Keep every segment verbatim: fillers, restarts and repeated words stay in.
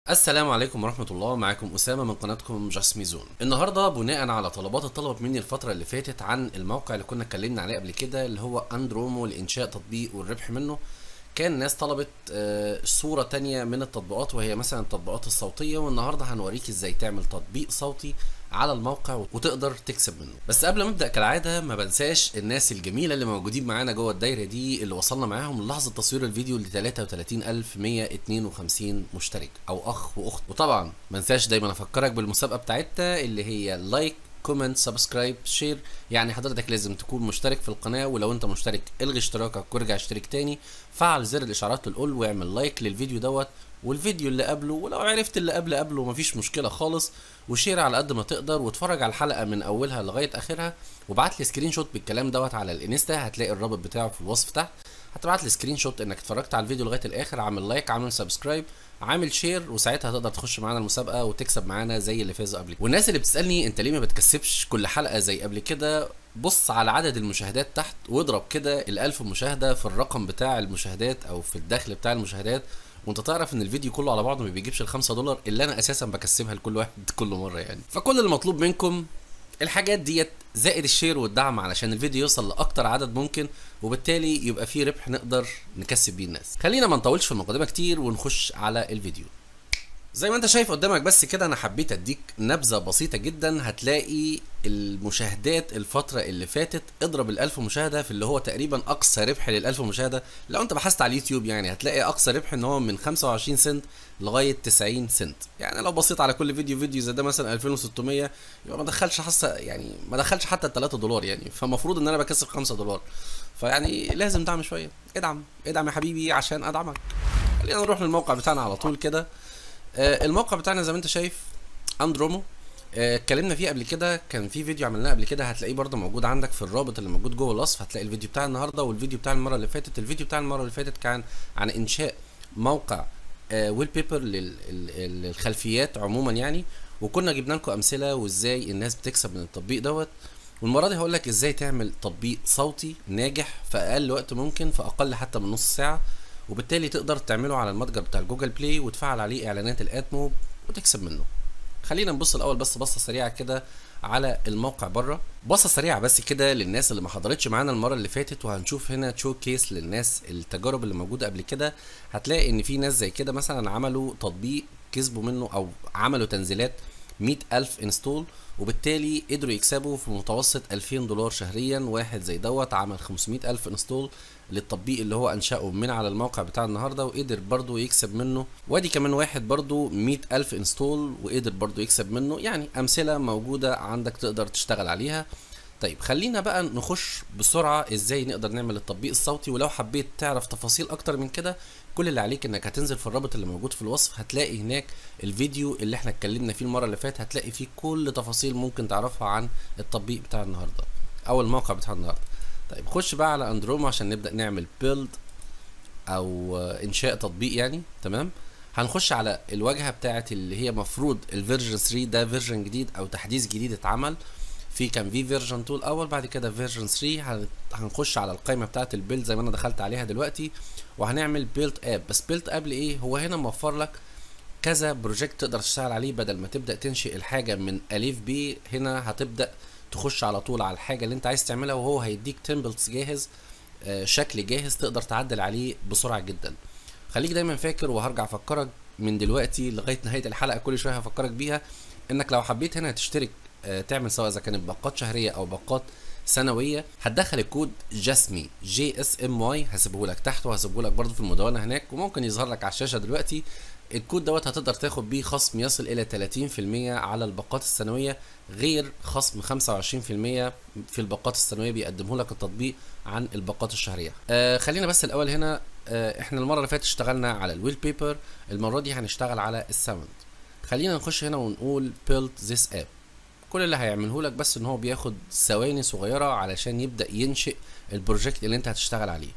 السلام عليكم ورحمة الله. معاكم أسامة من قناتكم جاست مي زون. النهاردة بناء على طلبات الطلب مني الفترة اللي فاتت عن الموقع اللي كنا اتكلمنا عليه قبل كده اللي هو اندرومو لإنشاء تطبيق والربح منه، كان ناس طلبت آه، صورة تانية من التطبيقات وهي مثلا التطبيقات الصوتية، والنهاردة هنوريك ازاي تعمل تطبيق صوتي على الموقع وتقدر تكسب منه. بس قبل ما ابدا كالعاده ما بنساش الناس الجميله اللي موجودين معانا جوه الدايره دي اللي وصلنا معاهم للحظه تصوير الفيديو ل ثلاثة وثلاثين ألف ومية واتنين وخمسين مشترك او اخ واخت. وطبعا ما انساش دايما افكرك بالمسابقه بتاعتنا اللي هي لايك كومنت سبسكرايب شير. يعني حضرتك لازم تكون مشترك في القناه، ولو انت مشترك الغي اشتراكك وارجع اشترك تاني، فعل زر الاشعارات للأول واعمل لايك للفيديو دوت والفيديو اللي قبله، ولو عرفت اللي قبل قبله مفيش مشكله خالص، وشير على قد ما تقدر، واتفرج على الحلقه من اولها لغايه اخرها، وابعت لي سكرين شوت بالكلام دوت على الانستا، هتلاقي الرابط بتاعه في الوصف تحت. هتبعت لي سكرين شوت انك اتفرجت على الفيديو لغايه الاخر، عامل لايك عامل سبسكرايب عامل شير، وساعتها هتقدر تخش معانا المسابقه وتكسب معانا زي اللي فازوا قبل كده. والناس اللي بتسالني انت ليه ما بتكسبش كل حلقه زي قبل كده، بص على عدد المشاهدات تحت واضرب كده الألف مشاهده في الرقم بتاع المشاهدات او في الدخل بتاع المشاهدات، وانت تعرف ان الفيديو كله على بعضه ما بيجيبش الخمسة دولار اللي انا اساسا بكسبها لكل واحد كل مره يعني. فكل المطلوب منكم الحاجات ديت زائد الشير والدعم علشان الفيديو يوصل لاكتر عدد ممكن، وبالتالي يبقى فيه ربح نقدر نكسب بيه الناس. خلينا ما نطولش في المقدمه كتير ونخش على الفيديو. زي ما انت شايف قدامك بس كده، انا حبيت اديك نبذه بسيطه جدا. هتلاقي المشاهدات الفتره اللي فاتت اضرب الالف مشاهده في اللي هو تقريبا اقصى ربح للالف مشاهده. لو انت بحثت على اليوتيوب يعني هتلاقي اقصى ربح ان هو من خمسة وعشرين سنت لغايه تسعين سنت. يعني لو بصيت على كل فيديو فيديو زي ده مثلا ألفين وستمية، يبقى ما دخلش حتى يعني ما دخلش حتى ال ثلاثة دولار يعني، فالمفروض ان انا بكسب خمسة دولار. فيعني لازم دعم شويه، ادعم ادعم يا حبيبي عشان ادعمك. خلينا نروح للموقع بتاعنا على طول كده. آه، الموقع بتاعنا زي ما انت شايف اندرومو، آه، اتكلمنا فيه قبل كده، كان في فيديو عملناه قبل كده هتلاقيه برده موجود عندك في الرابط اللي موجود جوه الوصف. هتلاقي الفيديو بتاع النهارده والفيديو بتاع المره اللي فاتت. الفيديو بتاع المره اللي فاتت كان عن انشاء موقع ويل بيبر للخلفيات عموما يعني، وكنا جبنا لكم امثله وازاي الناس بتكسب من التطبيق دوت. والمره دي هقول لك ازاي تعمل تطبيق صوتي ناجح في اقل وقت ممكن، في اقل حتى من نص ساعه، وبالتالي تقدر تعمله على المتجر بتاع الجوجل بلاي وتفعل عليه اعلانات الادموب وتكسب منه. خلينا نبص الاول بس بصه سريعه كده على الموقع بره، بصه سريعه بس كده للناس اللي ما حضرتش معانا المره اللي فاتت. وهنشوف هنا شو كيس للناس التجارب اللي موجوده قبل كده. هتلاقي ان في ناس زي كده مثلا عملوا تطبيق كسبوا منه او عملوا تنزيلات مية ألف انستول، وبالتالي قدروا يكسبوا في متوسط ألفين دولار شهريا. واحد زي دوت عمل خمسمية ألف انستول للتطبيق اللي هو انشأه من على الموقع بتاع النهارده وقدر برضو يكسب منه. وادي كمان واحد برضو مية ألف انستول وقدر برضو يكسب منه. يعني امثله موجوده عندك تقدر تشتغل عليها. طيب خلينا بقى نخش بسرعه ازاي نقدر نعمل التطبيق الصوتي. ولو حبيت تعرف تفاصيل اكتر من كده، كل اللي عليك انك هتنزل في الرابط اللي موجود في الوصف، هتلاقي هناك الفيديو اللي احنا اتكلمنا فيه المره اللي فاتت، هتلاقي فيه كل تفاصيل ممكن تعرفها عن التطبيق بتاع النهارده او الموقع بتاع النهارده. طيب خش بقى على اندرومو عشان نبدا نعمل بيلد او انشاء تطبيق يعني. تمام، هنخش على الواجهه بتاعه اللي هي مفروض الفيرجن ثلاثة، ده فيرجن جديد او تحديث جديد اتعمل. في كان في فيرجن اتنين الاول، بعد كده فيرجن ثلاثة. هنخش على القائمه بتاعه البيلد زي ما انا دخلت عليها دلوقتي، وهنعمل بيلد اب. بس بيلد اب لايه؟ هو هنا موفر لك كذا بروجكت تقدر تشتغل عليه، بدل ما تبدا تنشئ الحاجه من الف ب. هنا هتبدا تخش على طول على الحاجه اللي انت عايز تعملها، وهو هيديك تمبلتس جاهز، آه شكل جاهز تقدر تعدل عليه بسرعه جدا. خليك دايما فاكر، وهرجع افكرك من دلوقتي لغايه نهايه الحلقه كل شويه هفكرك بيها، انك لو حبيت هنا تشترك آه تعمل سواء اذا كانت باقات شهريه او باقات سنويه، هتدخل الكود جاسمي جي اس ام واي، هسيبه لك تحت وهسيبه لك برده في المدونه هناك، وممكن يظهر لك على الشاشه دلوقتي. الكود دوت هتقدر تاخد بيه خصم يصل الى تلاتين في المية على الباقات السنويه، غير خصم خمسة وعشرين في المية في الباقات السنويه بيقدمه لك التطبيق عن الباقات الشهريه. آه خلينا بس الاول هنا، آه احنا المره اللي فاتت اشتغلنا على الويل بيبر، المره دي هنشتغل على الساوند. خلينا نخش هنا ونقول build this app. كل اللي هيعمله لك بس ان هو بياخد ثواني صغيره علشان يبدا ينشئ البروجكت اللي انت هتشتغل عليه.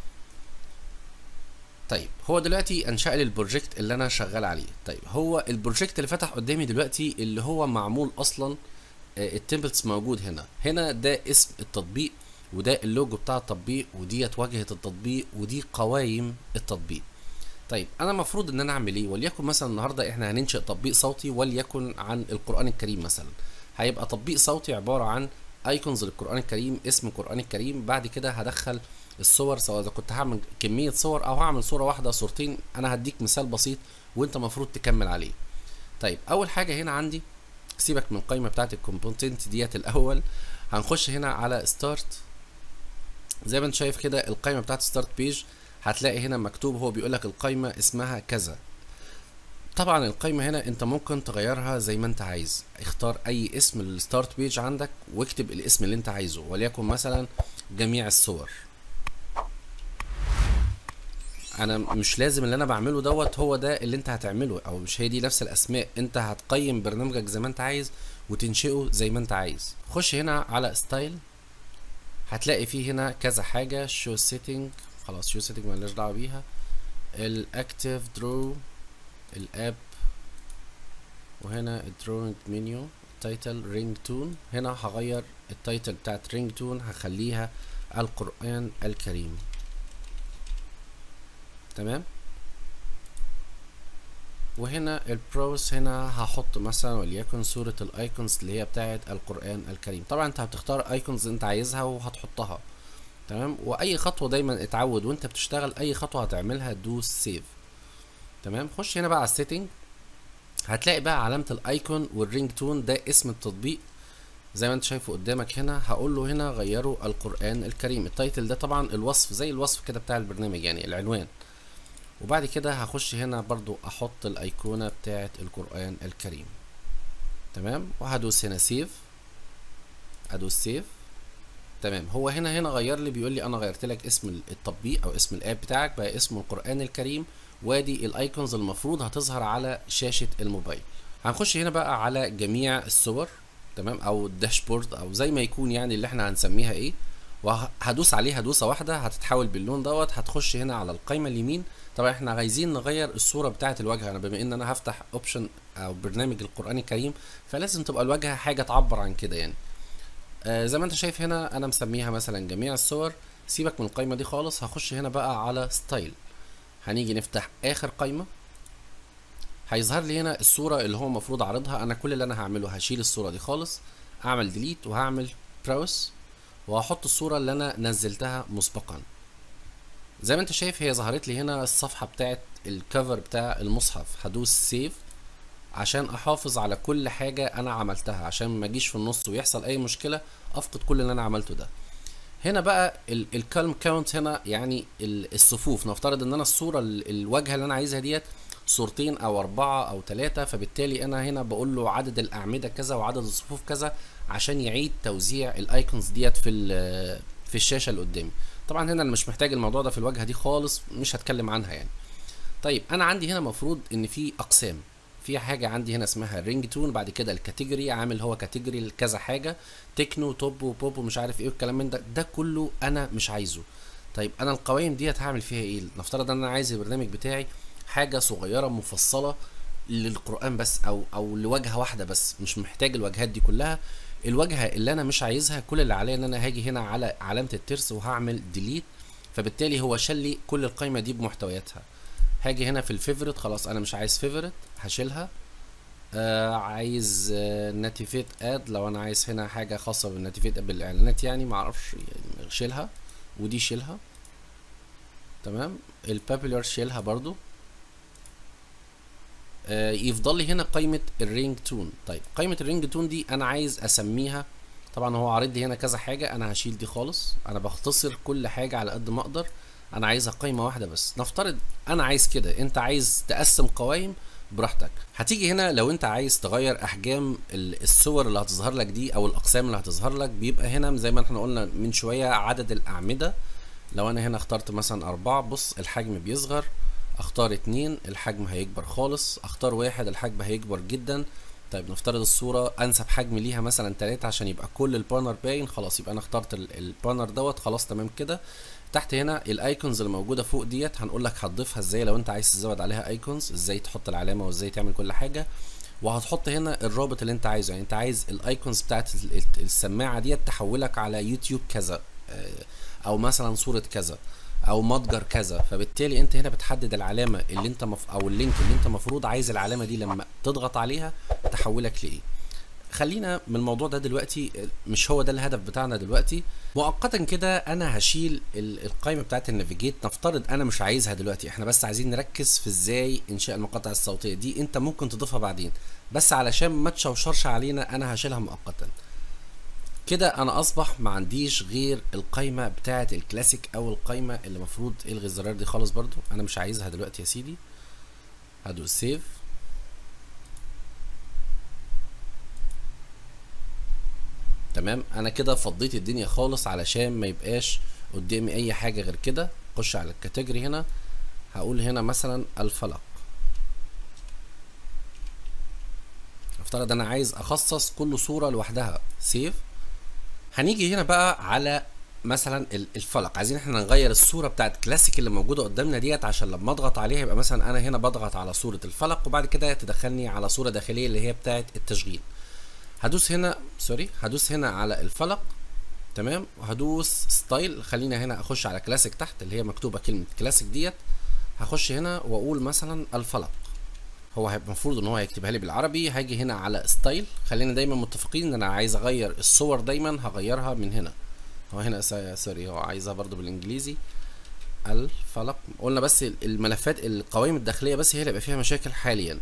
طيب هو دلوقتي انشأ لي البروجكت اللي انا شغال عليه. طيب هو البروجكت اللي فتح قدامي دلوقتي اللي هو معمول اصلا، آه التمبلتس موجود هنا. هنا ده اسم التطبيق، وده اللوجو بتاع التطبيق، وديت واجهه التطبيق، ودي قوائم التطبيق. طيب انا المفروض ان انا اعمل ايه؟ وليكن مثلا النهارده احنا هننشئ تطبيق صوتي وليكن عن القرآن الكريم مثلا. هيبقى تطبيق صوتي عبارة عن ايكونز للقرآن الكريم، اسم القرآن الكريم، بعد كده هدخل الصور، سواء اذا كنت هعمل كمية صور او هعمل صورة واحدة صورتين. انا هديك مثال بسيط وانت المفروض تكمل عليه. طيب اول حاجة هنا عندي، سيبك من القائمة بتاعت الكومبوننت ديت الاول، هنخش هنا على ستارت. زي ما انت شايف كده القائمة بتاعت ستارت بيج، هتلاقي هنا مكتوب، هو بيقول لك القائمة اسمها كذا. طبعا القائمة هنا انت ممكن تغيرها زي ما انت عايز، اختار اي اسم للستارت بيج عندك واكتب الاسم اللي انت عايزه، وليكن مثلا جميع الصور. انا مش لازم اللي انا بعمله دوت هو ده اللي انت هتعمله، او مش هي دي نفس الاسماء. انت هتقيم برنامجك زي ما انت عايز وتنشئه زي ما انت عايز. خش هنا على ستايل، هتلاقي فيه هنا كذا حاجة. شو سيتنج، خلاص شو سيتنج مالناش دعوة بيها. الاكتيف درو، الاب، وهنا الدروينج منيو، تايتل رينج تون. هنا هغير التايتل بتاعت رينج تون، هخليها القرآن الكريم. تمام. وهنا البروس، هنا هحط مثلا وليكن صورة الايكونز اللي هي بتاعت القرآن الكريم. طبعا انت هتختار ايكونز انت عايزها وهتحطها. تمام. واي خطوة دايما اتعود وانت بتشتغل، اي خطوة هتعملها دوس سيف. تمام. خش هنا بقى على السيتنج، هتلاقي بقى علامة الايكون والرينج تون، ده اسم التطبيق زي ما انت شايفه قدامك هنا. هقول له هنا غيره القرآن الكريم. التايتل ده طبعا الوصف، زي الوصف كده بتاع البرنامج يعني العنوان. وبعد كده هخش هنا برضو احط الايقونة بتاعت القرآن الكريم. تمام. وهدوس هنا سيف، ادوس سيف. تمام. هو هنا هنا غير لي، بيقول لي انا غيرت لك اسم التطبيق او اسم الاب بتاعك، بقى اسمه القرآن الكريم، وادي الايكونز المفروض هتظهر على شاشة الموبايل. هنخش هنا بقى على جميع الصور، تمام، او الداشبورد او زي ما يكون يعني اللي احنا هنسميها ايه. وهدوس عليها دوسة واحدة هتتحول باللون دوت. هتخش هنا على القائمة اليمين. طبعا احنا عايزين نغير الصورة بتاعة الواجهة. انا بما ان انا هفتح اوبشن او برنامج القرآن الكريم، فلازم تبقى الواجهة حاجة تعبر عن كده يعني. آه زي ما انت شايف هنا انا مسميها مثلا جميع الصور. سيبك من القائمة دي خالص. هخش هنا بقى على ستايل، هنيجي نفتح اخر قائمة. هيظهر لي هنا الصورة اللي هو المفروض اعرضها. انا كل اللي انا هعمله هشيل الصورة دي خالص، اعمل ديليت وهعمل براوس، وهحط الصورة اللي انا نزلتها مسبقا. زي ما انت شايف هي ظهرت لي هنا الصفحة بتاعت الكفر بتاع المصحف. هدوس سيف عشان احافظ على كل حاجة انا عملتها، عشان ما اجيش في النص ويحصل اي مشكلة افقد كل اللي انا عملته ده. هنا بقى الكالم كاونت، هنا يعني الصفوف. نفترض ان انا الصورة الواجهة اللي انا عايزها ديت صورتين او اربعة او ثلاثة، فبالتالي انا هنا بقول له عدد الاعمدة كذا وعدد الصفوف كذا، عشان يعيد توزيع الايكونز ديت في في الشاشة اللي قدامي. طبعا هنا انا مش محتاج الموضوع ده في الواجهة دي خالص، مش هتكلم عنها يعني. طيب انا عندي هنا مفروض ان في اقسام. في حاجة عندي هنا اسمها رينج تون، بعد كده الكاتيجوري، عامل هو كاتيجوري لكذا حاجة، تكنو توب وبوب ومش عارف ايه والكلام من ده. ده كله انا مش عايزه. طيب انا القوائم ديت هعمل فيها ايه؟ نفترض ان انا عايز البرنامج بتاعي حاجة صغيرة مفصلة للقرآن بس، او او لواجهة واحدة بس، مش محتاج الواجهات دي كلها. الواجهة اللي انا مش عايزها كل اللي عليا ان انا هاجي هنا على علامة الترس وهعمل ديليت، فبالتالي هو شال لي كل القائمة دي بمحتوياتها. هاجي هنا في الفيفوريت، خلاص انا مش عايز فيفوريت هشيلها. آه عايز آه ناتيفيت اد، لو انا عايز هنا حاجة خاصة بالناتيفيت بالاعلانات يعني معرفش يعني شيلها، ودي شيلها. تمام. البابيلر شيلها برضو. آه يفضل لي هنا قائمة الرينج تون. طيب قائمة الرينج تون دي انا عايز اسميها، طبعا هو عارض لي هنا كذا حاجة، انا هشيل دي خالص. انا بختصر كل حاجة على قد ما اقدر، انا عايزها قائمة واحدة بس. نفترض انا عايز كده، انت عايز تقسم قوائم براحتك. هتيجي هنا لو انت عايز تغير احجام الصور اللي هتظهر لك دي او الاقسام اللي هتظهر لك، بيبقى هنا زي ما احنا قلنا من شوية عدد الاعمدة. لو انا هنا اخترت مثلا اربعة، بص الحجم بيصغر. اختار اتنين، الحجم هيكبر خالص. اختار واحد، الحجم هيكبر جدا. طيب نفترض الصورة انسب حجم ليها مثلا تلاتة عشان يبقى كل البانر باين، خلاص يبقى انا اخترت البانر دوت. خلاص تمام كده. تحت هنا الايكونز اللي موجوده فوق ديت هنقول لك هتضيفها ازاي لو انت عايز تزود عليها ايكونز، ازاي تحط العلامه وازاي تعمل كل حاجه. وهتحط هنا الرابط اللي انت عايزه، يعني انت عايز الايكونز بتاعت السماعه ديت تحولك على يوتيوب كذا، او مثلا صوره كذا، او متجر كذا. فبالتالي انت هنا بتحدد العلامه اللي انت مف... او اللينك اللي انت المفروض عايز العلامه دي لما تضغط عليها تحولك لايه. خلينا من الموضوع ده دلوقتي، مش هو ده الهدف بتاعنا دلوقتي. مؤقتا كده انا هشيل القائمه بتاعت النافيجيت، نفترض انا مش عايزها دلوقتي، احنا بس عايزين نركز في ازاي انشاء المقاطع الصوتيه دي. انت ممكن تضيفها بعدين، بس علشان ما تشوشرش علينا انا هشيلها مؤقتا. كده انا اصبح ما عنديش غير القائمه بتاعت الكلاسيك، او القائمه اللي المفروض الغي الزرار دي خالص، برضو انا مش عايزها دلوقتي يا سيدي. هدوس سيف. تمام، انا كده فضيت الدنيا خالص علشان ما يبقاش قدامي اي حاجه غير كده. اخش على الكاتيجوري هنا، هقول هنا مثلا الفلق. افترض انا عايز اخصص كل صوره لوحدها. سيف. هنيجي هنا بقى على مثلا الفلق، عايزين احنا نغير الصوره بتاعت كلاسيك اللي موجوده قدامنا ديت، عشان لما اضغط عليها يبقى مثلا انا هنا بضغط على صوره الفلق، وبعد كده تدخلني على صوره داخليه اللي هي بتاعت التشغيل. هدوس هنا سوري هدوس هنا على الفلق. تمام، وهدوس ستايل. خلينا هنا اخش على كلاسيك تحت اللي هي مكتوبه كلمه كلاسيك ديت. هخش هنا واقول مثلا الفلق. هو هيبقى المفروض ان هو هيكتبها لي بالعربي. هاجي هنا على ستايل. خلينا دايما متفقين ان انا عايز اغير الصور، دايما هغيرها من هنا. هو هنا سوري هو عايزها برضو بالانجليزي. الفلق قلنا، بس الملفات القوائم الداخليه بس هي اللي هيبقى فيها مشاكل حاليا.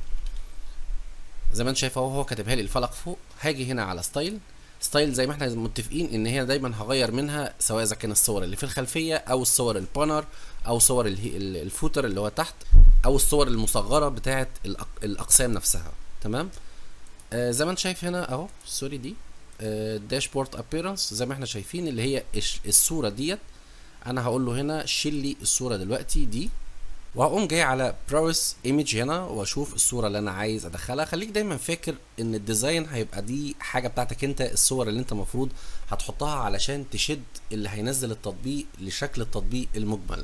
زي ما انت شايف اهو هو كاتبها لي الفلق فوق. هاجي هنا على ستايل. ستايل زي ما احنا متفقين ان هي دايما هغير منها، سواء اذا كان الصور اللي في الخلفيه، او الصور البانر، او صور الفوتر اللي هو تحت، او الصور المصغره بتاعه الاقسام نفسها. تمام. آه زي ما انت شايف هنا اهو سوري دي داشبورد ابيرنس، زي ما احنا شايفين اللي هي الصوره ديت. انا هقول له هنا شيل لي الصوره دلوقتي دي، وهقوم جاي على براوس ايمج هنا واشوف الصوره اللي انا عايز ادخلها. خليك دايما فاكر ان الديزاين هيبقى دي حاجه بتاعتك انت، الصور اللي انت المفروض هتحطها علشان تشد اللي هينزل التطبيق لشكل التطبيق المجمل.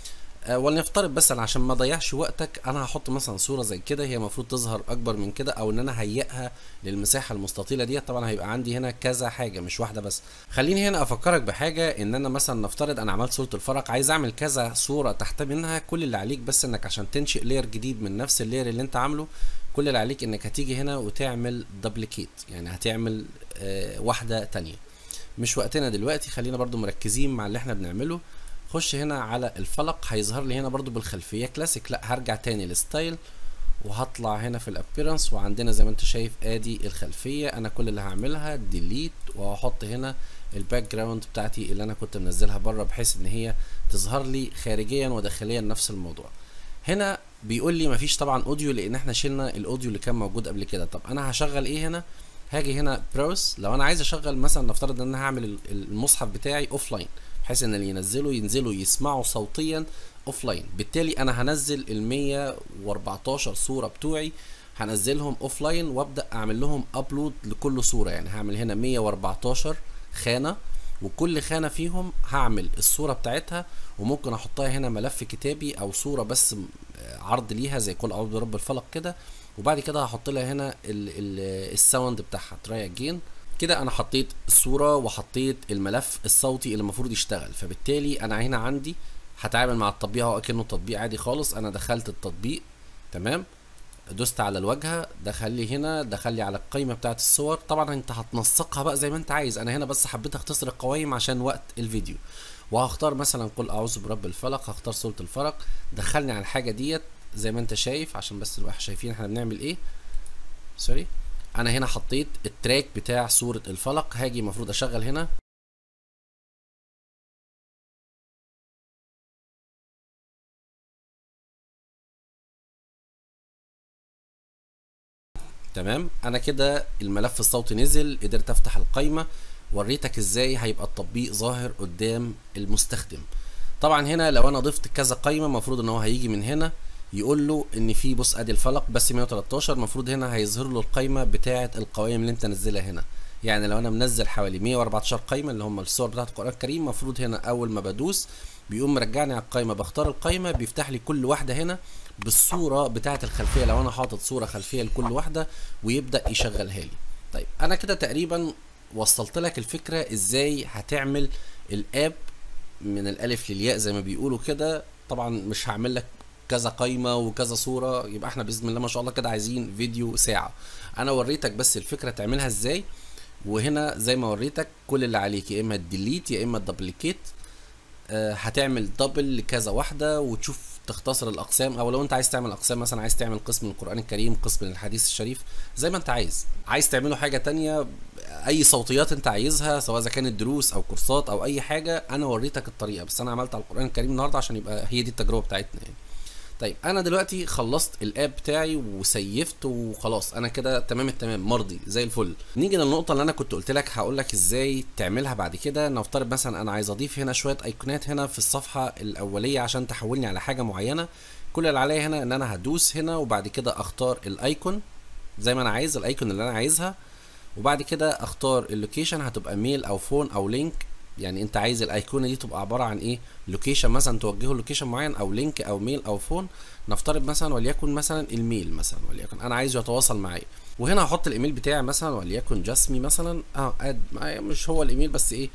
أه ولنفترض بس انا عشان ما اضيعش وقتك، انا هحط مثلا صوره زي كده، هي المفروض تظهر اكبر من كده، او ان انا هيئها للمساحه المستطيله ديت. طبعا هيبقى عندي هنا كذا حاجه مش واحده بس. خليني هنا افكرك بحاجه، ان انا مثلا نفترض انا عملت صوره الفرق، عايز اعمل كذا صوره تحت منها. كل اللي عليك بس انك عشان تنشئ لير جديد من نفس اللير اللي انت عامله، كل اللي عليك انك هتيجي هنا وتعمل دبليكيت، يعني هتعمل آه واحده تانية. مش وقتنا دلوقتي، خلينا برضو مركزين مع اللي احنا بنعمله. خش هنا على الفلق، هيظهر لي هنا برضو بالخلفيه كلاسيك. لا، هرجع تاني للستايل، وهطلع هنا في الابيرنس، وعندنا زي ما انت شايف ادي الخلفيه. انا كل اللي هعملها ديليت، وهحط هنا الباك جراوند بتاعتي اللي انا كنت منزلها بره، بحيث ان هي تظهر لي خارجيا وداخليا نفس الموضوع. هنا بيقول لي مفيش طبعا اوديو، لان احنا شلنا الاوديو اللي كان موجود قبل كده. طب انا هشغل ايه هنا؟ هاجي هنا براوس. لو انا عايز اشغل مثلا، نفترض ان انا هعمل المصحف بتاعي اوف لاين، بحيث ان اللي ينزلوا ينزلوا يسمعوا صوتيا اوف لاين. بالتالي انا هنزل ال مية واربعتاشر صوره بتوعي، هنزلهم اوف لاين، وابدا اعمل لهم ابلود لكل صوره. يعني هعمل هنا مية واربعتاشر خانه، وكل خانه فيهم هعمل الصوره بتاعتها، وممكن احطها هنا ملف كتابي او صوره بس عرض ليها زي قول اعوذ برب الفلق كده. وبعد كده هحط لها هنا الساوند بتاعها تراي اجين. كده انا حطيت الصوره وحطيت الملف الصوتي اللي المفروض يشتغل. فبالتالي انا هنا عندي هتعامل مع التطبيق اهو اكنه تطبيق عادي خالص. انا دخلت التطبيق، تمام، دوست على الواجهه، دخل لي هنا، دخل لي على القائمه بتاعت الصور. طبعا انت هتنسقها بقى زي ما انت عايز، انا هنا بس حبيت اختصر القوائم عشان وقت الفيديو. وهختار مثلا قل اعوذ برب الفلق، هختار صوره الفلق، دخلني على الحاجه ديت زي ما انت شايف، عشان بس نبقى شايفين احنا بنعمل ايه. سوري، انا هنا حطيت التراك بتاع صورة الفلق. هاجي المفروض اشغل هنا، تمام. انا كده الملف الصوتي نزل، قدرت افتح القائمة، وريتك ازاي هيبقى التطبيق ظاهر قدام المستخدم. طبعا هنا لو انا ضفت كذا قائمة، المفروض ان هو هيجي من هنا يقول له ان في، بص ادي الفلق بس مية وتلتاشر، المفروض هنا هيظهر له القائمة بتاعة القوائم اللي انت نزلها هنا. يعني لو انا منزل حوالي مية واربعتاشر قائمه اللي هم الصور بتاعت القران الكريم، المفروض هنا اول ما بدوس بيقوم مرجعني على القائمه، بختار القائمه، بيفتح لي كل واحده هنا بالصوره بتاعت الخلفيه لو انا حاطط صوره خلفيه لكل واحده، ويبدا يشغلها لي. طيب انا كده تقريبا وصلت لك الفكره ازاي هتعمل الاب من الالف للياء زي ما بيقولوا كده. طبعا مش هعمل لك كذا قايمه وكذا صوره، يبقى احنا باذن الله ما شاء الله كده عايزين فيديو ساعه. انا وريتك بس الفكره تعملها ازاي، وهنا زي ما وريتك كل اللي عليك يا اما الديليت يا اما الدبليكيت. آه هتعمل دبل لكذا واحده وتشوف تختصر الاقسام، او لو انت عايز تعمل اقسام مثلا عايز تعمل قسم من القران الكريم، قسم من الحديث الشريف، زي ما انت عايز. عايز تعمله حاجه تانية، اي صوتيات انت عايزها سواء اذا كانت دروس او كورسات او اي حاجه، انا وريتك الطريقه، بس انا عملت على القران الكريم النهارده عشان يبقى هي دي التجربه بتاعتنا يعني. طيب انا دلوقتي خلصت الاب بتاعي وسيفت وخلاص، انا كده تمام التمام مرضي زي الفل. نيجي للنقطه اللي انا كنت قلت لك هقول لك ازاي تعملها بعد كده. نفترض مثلا انا عايز اضيف هنا شويه ايقونات هنا في الصفحه الاوليه عشان تحولني على حاجه معينه. كل اللي عليا هنا ان انا هدوس هنا وبعد كده اختار الايكون زي ما انا عايز، الايكون اللي انا عايزها، وبعد كده اختار اللوكيشن هتبقى ميل او فون او لينك. يعني انت عايز الايقونه دي تبقى عباره عن ايه؟ لوكيشن مثلا توجهه لوكيشن معين، او لينك او ميل او فون. نفترض مثلا وليكن مثلا الميل مثلا، وليكن انا عايزه يتواصل معايا، وهنا هحط الايميل بتاعي مثلا وليكن جاسمي مثلا. اه اد مش هو الايميل بس ايه،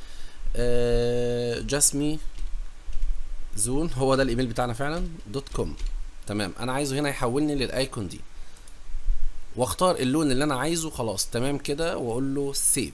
آه جاسمي زون، هو ده الايميل بتاعنا فعلا دوت كوم. تمام، انا عايزه هنا يحولني للايكون دي، واختار اللون اللي انا عايزه. خلاص تمام كده، واقول له سيف.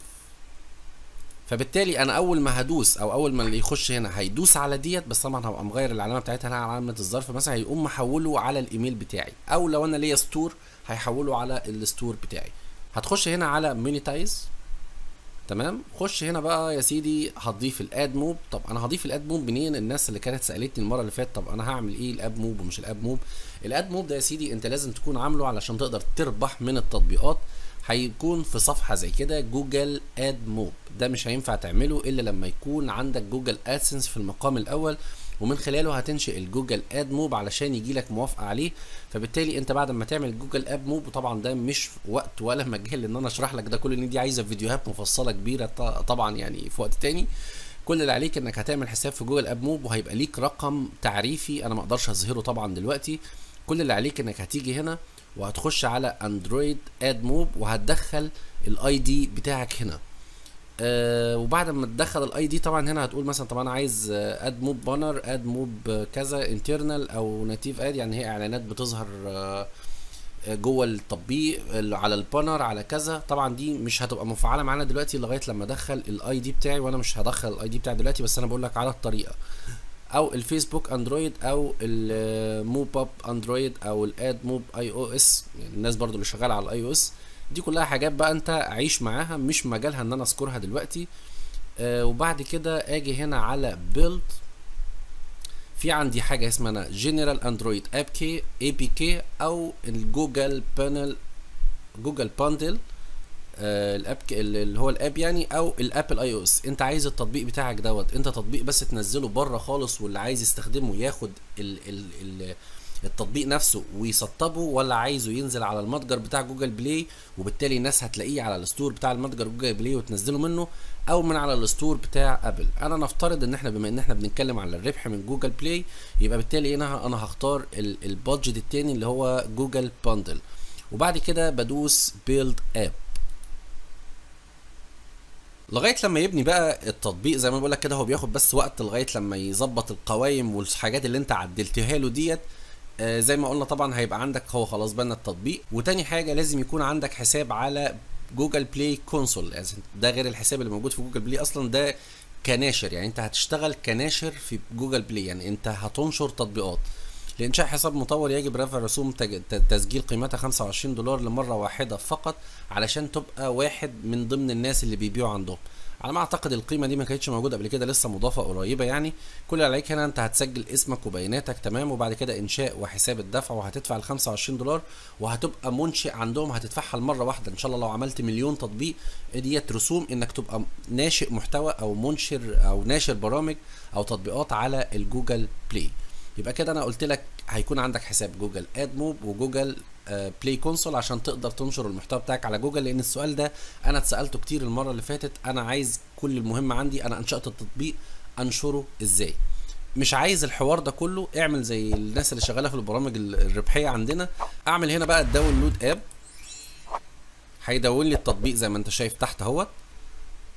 فبالتالي انا اول ما هدوس او اول ما اللي يخش هنا هيدوس على ديت، بس طبعا هبقى مغير العلامه بتاعتها هنا على علامه الظرف مثلا، هيقوم محوله على الايميل بتاعي، او لو انا ليا ستور هيحوله على الستور بتاعي. هتخش هنا على مونيتايز. تمام، خش هنا بقى يا سيدي هتضيف الاد موب. طب انا هضيف الاد موب منين؟ الناس اللي كانت سالتني المره اللي فاتت طب انا هعمل ايه الاد موب ومش الاد موب. الاد موب ده يا سيدي انت لازم تكون عامله علشان تقدر تربح من التطبيقات. هيكون في صفحه زي كده جوجل اد موب، ده مش هينفع تعمله الا لما يكون عندك جوجل ادسنس في المقام الاول، ومن خلاله هتنشئ الجوجل اد موب علشان يجي لك موافقه عليه. فبالتالي انت بعد ما تعمل جوجل اد موب، وطبعا ده مش وقت ولا مجال ان انا اشرح لك ده كل، ان دي عايزه فيديوهات مفصله كبيره طبعا يعني في وقت تاني. كل اللي عليك انك هتعمل حساب في جوجل اد موب، وهيبقى ليك رقم تعريفي انا ما اقدرش اظهره طبعا دلوقتي. كل اللي عليك انك هتيجي هنا وهتخش على اندرويد اد موب، وهتدخل الاي دي بتاعك هنا. آه وبعد ما تدخل الاي دي طبعا هنا هتقول مثلا طب انا عايز اد موب بانر، اد موب كذا انترنال او ناتيف اد، يعني هي اعلانات بتظهر آه جوه التطبيق على البانر على كذا. طبعا دي مش هتبقى مفعله معانا دلوقتي لغايه لما ادخل الاي دي بتاعي، وانا مش هدخل الاي دي بتاعي دلوقتي، بس انا بقول لك على الطريقه. او الفيسبوك اندرويد، او الموب اب اندرويد، او الاد موب اي او اس، يعني الناس برضو اللي شغاله على الاي او اس. دي كلها حاجات بقى انت عيش معاها، مش مجالها ان انا اذكرها دلوقتي. آه وبعد كده اجي هنا على بيلد. في عندي حاجه اسمها جنرال اندرويد اب كي اي بي كي، او الجوجل بانل جوجل باندل آه الاب اللي هو الاب يعني، او الابل اي او اس. انت عايز التطبيق بتاعك دوت انت تطبيق بس تنزله بره خالص، واللي عايز يستخدمه ياخد ال ال ال التطبيق نفسه ويسطبه، ولا عايزه ينزل على المتجر بتاع جوجل بلاي، وبالتالي الناس هتلاقيه على الستور بتاع المتجر جوجل بلاي وتنزله منه، او من على الستور بتاع ابل. انا نفترض ان احنا بما ان احنا بنتكلم على الربح من جوجل بلاي، يبقى بالتالي هنا انا هختار البادجت التاني اللي هو جوجل باندل، وبعد كده بدوس بيلد اب لغايه لما يبني بقى التطبيق. زي ما بقول لك كده هو بياخد بس وقت لغايه لما يظبط القوائم والحاجات اللي انت عدلتها له ديت. آه زي ما قلنا طبعا هيبقى عندك هو خلاص بنى التطبيق. وتاني حاجه لازم يكون عندك حساب على جوجل بلاي كونسول، يعني ده غير الحساب اللي موجود في جوجل بلاي اصلا، ده كناشر، يعني انت هتشتغل كناشر في جوجل بلاي، يعني انت هتنشر تطبيقات. لإنشاء حساب مطور يجب رفع رسوم تسجيل قيمتها خمسة وعشرين دولار لمرة واحدة فقط، علشان تبقى واحد من ضمن الناس اللي بيبيعوا عندهم. على ما اعتقد القيمة دي ما كانتش موجودة قبل كده، لسه مضافة قريبة يعني. كل اللي عليك هنا انت هتسجل اسمك وبياناتك تمام، وبعد كده انشاء وحساب الدفع، وهتدفع ال خمسة وعشرين دولار، وهتبقى منشئ عندهم هتدفعها المرة واحدة. ان شاء الله لو عملت مليون تطبيق ديت رسوم انك تبقى ناشئ محتوى او منشر او ناشر برامج او تطبيقات على الجوجل بلاي. يبقى كده انا قلت لك هيكون عندك حساب جوجل اد موب وجوجل آه بلاي كونسول عشان تقدر تنشر المحتوى بتاعك على جوجل، لان السؤال ده انا اتسالته كتير المره اللي فاتت. انا عايز كل المهم عندي انا انشات التطبيق انشره ازاي، مش عايز الحوار ده كله. اعمل زي الناس اللي شغاله في البرامج الربحيه عندنا. اعمل هنا بقى الداونلود اب، هيدون لي التطبيق زي ما انت شايف تحت اهوت.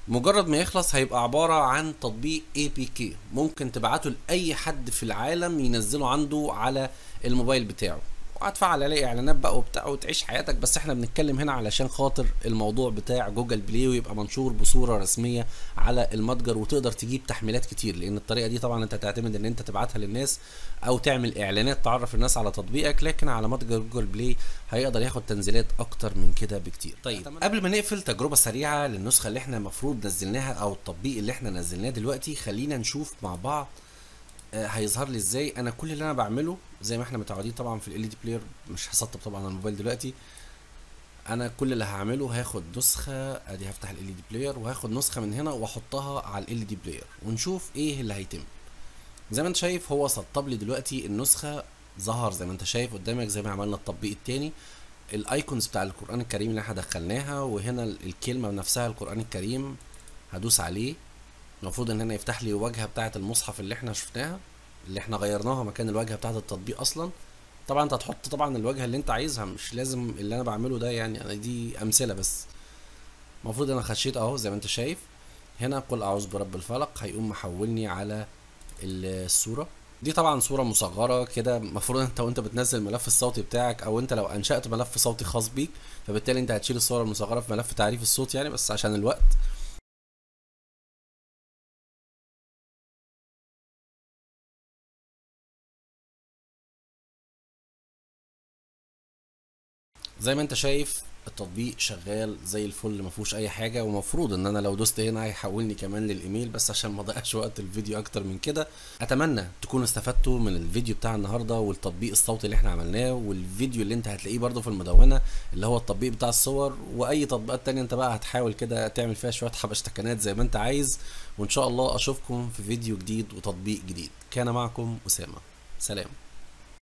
مجرد ما يخلص هيبقى عبارة عن تطبيق اي بي كي، ممكن تبعته لأي حد في العالم ينزله عنده على الموبايل بتاعه، وهتفعل عليه اعلانات بقى وبتاع وتعيش حياتك. بس احنا بنتكلم هنا علشان خاطر الموضوع بتاع جوجل بلاي، ويبقى منشور بصورة رسمية على المتجر، وتقدر تجيب تحميلات كتير. لان الطريقة دي طبعا انت تعتمد ان انت تبعتها للناس او تعمل اعلانات تعرف الناس على تطبيقك، لكن على متجر جوجل بلاي هيقدر ياخد تنزيلات اكتر من كده بكتير. طيب قبل ما نقفل تجربة سريعة للنسخة اللي احنا المفروض نزلناها او التطبيق اللي احنا نزلناه دلوقتي، خلينا نشوف مع بعض آه هيظهر لي ازاي. انا كل اللي انا بعمله زي ما احنا متعودين طبعا في ال دي بلاير، مش هسطب طبعا على الموبايل دلوقتي. انا كل اللي هعمله هاخد نسخة، ادي هفتح ال دي بلاير وهاخد نسخة من هنا واحطها على ال دي بلاير ونشوف ايه اللي هيتم. زي ما انت شايف هو سطب لي دلوقتي النسخة، ظهر زي ما انت شايف قدامك زي ما عملنا التطبيق التاني، الايكونز بتاع القرآن الكريم اللي احنا دخلناها، وهنا الكلمة نفسها القرآن الكريم هدوس عليه. المفروض ان هنا يفتح لي الواجهة بتاعة المصحف اللي احنا شفناها، اللي احنا غيرناها مكان الواجهة بتاعة التطبيق اصلا. طبعا انت هتحط طبعا الواجهة اللي انت عايزها، مش لازم اللي انا بعمله ده، يعني انا دي امثلة بس. المفروض انا خشيت اهو زي ما انت شايف هنا قل اعوذ برب الفلق، هيقوم محولني على الصورة دي. طبعا صورة مصغرة كده، المفروض انت وانت بتنزل الملف الصوتي بتاعك، او انت لو انشأت ملف صوتي خاص بيك فبالتالي انت هتشيل الصورة المصغرة في ملف تعريف الصوت يعني، بس عشان الوقت. زي ما انت شايف التطبيق شغال زي الفل، ما فيهوش اي حاجه، ومفروض ان انا لو دوست هنا هيحولني كمان للايميل، بس عشان ما اضيعش وقت الفيديو اكتر من كده. اتمنى تكونوا استفدتوا من الفيديو بتاع النهارده والتطبيق الصوتي اللي احنا عملناه، والفيديو اللي انت هتلاقيه برده في المدونه اللي هو التطبيق بتاع الصور، واي تطبيقات تانية انت بقى هتحاول كده تعمل فيها شويه حبشتكنات زي ما انت عايز. وان شاء الله اشوفكم في فيديو جديد وتطبيق جديد. كان معكم اسامه، سلام.